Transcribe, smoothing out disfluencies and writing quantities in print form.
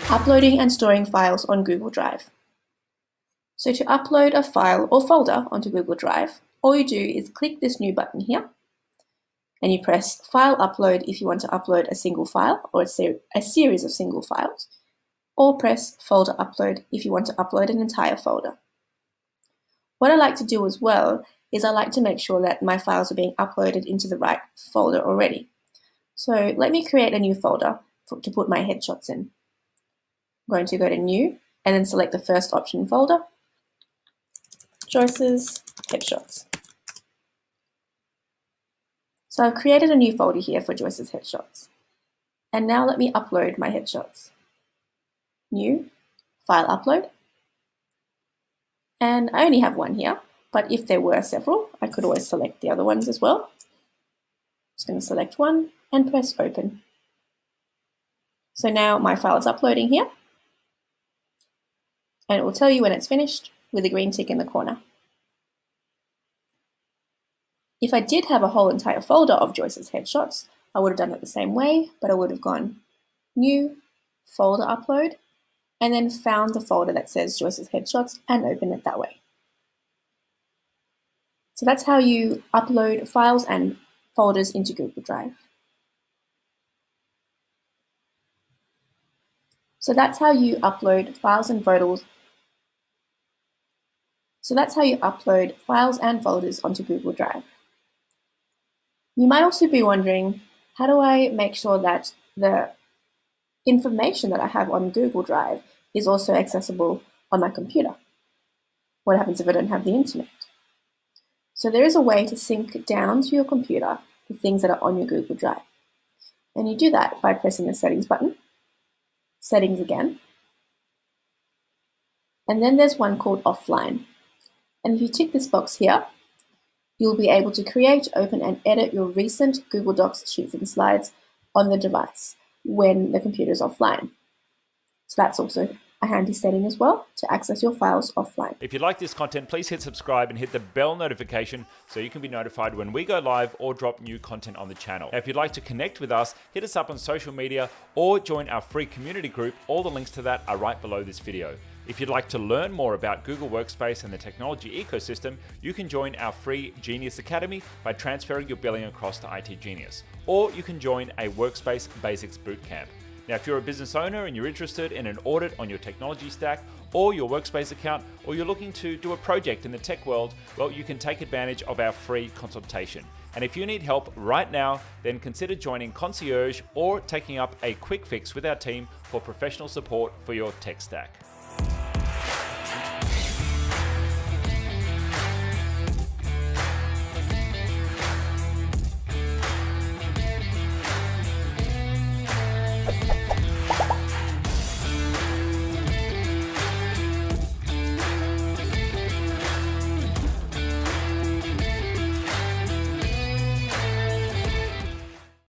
Uploading and storing files on Google Drive. So to upload a file or folder onto Google Drive, all you do is click this new button here, and you press File Upload if you want to upload a single file or a series of single files, or press Folder Upload if you want to upload an entire folder. What I like to do as well is I like to make sure that my files are being uploaded into the right folder already. So let me create a new folder to put my headshots in. I'm going to go to New and then select the first option folder, Joyce's Headshots. So I've created a new folder here for Joyce's Headshots. And now let me upload my headshots. New, File Upload. And I only have one here, but if there were several, I could always select the other ones as well. Just going to select one and press Open. So now my file is uploading here, and it will tell you when it's finished with a green tick in the corner. If I did have a whole entire folder of Joyce's headshots, I would have done it the same way, but I would have gone New, Folder Upload, and then found the folder that says Joyce's headshots and open it that way. So that's how you upload files and folders into Google Drive. So that's how you upload files and folders. Onto Google Drive. You might also be wondering, how do I make sure that the information that I have on Google Drive is also accessible on my computer? What happens if I don't have the internet? So there is a way to sync down to your computer the things that are on your Google Drive. And you do that by pressing the Settings button, Settings again, and then there's one called Offline. And if you tick this box here, you'll be able to create, open, and edit your recent Google Docs sheets and slides on the device when the computer is offline. So that's also a handy setting as well to access your files offline. If you like this content, please hit subscribe and hit the bell notification so you can be notified when we go live or drop new content on the channel. Now, if you'd like to connect with us, hit us up on social media or join our free community group. All the links to that are right below this video. If you'd like to learn more about Google Workspace and the technology ecosystem, you can join our free Genius Academy by transferring your billing across to itGenius, or you can join a Workspace Basics Bootcamp. Now, if you're a business owner and you're interested in an audit on your technology stack or your Workspace account, or you're looking to do a project in the tech world, well, you can take advantage of our free consultation. And if you need help right now, then consider joining Concierge or taking up a quick fix with our team for professional support for your tech stack.